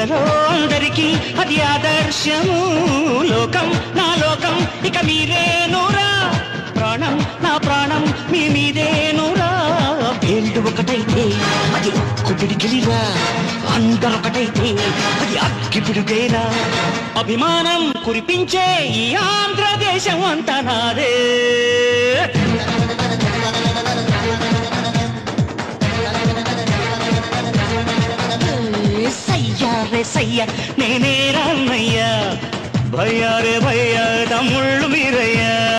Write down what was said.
పిల్లలో అందరికీ అది ఆదర్శము. లోకం నా లోకం ఇక మీరేనురా, ప్రాణం నా ప్రాణం మీ మీదేనురా. వేళ్ళు ఒకటైతే అది కుపిడికిలిరా, అందరొకటైతే అది అగ్గిపిడుగేరా. అభిమానం కురిపించే ఈ ఆంధ్రదేశం అంతా నాదే. సయ్యా రే సయ్యా నేనే రామయ్యా, భయ్యా రే భయ్యా తమ్ముళ్ళు మీరయ్యా.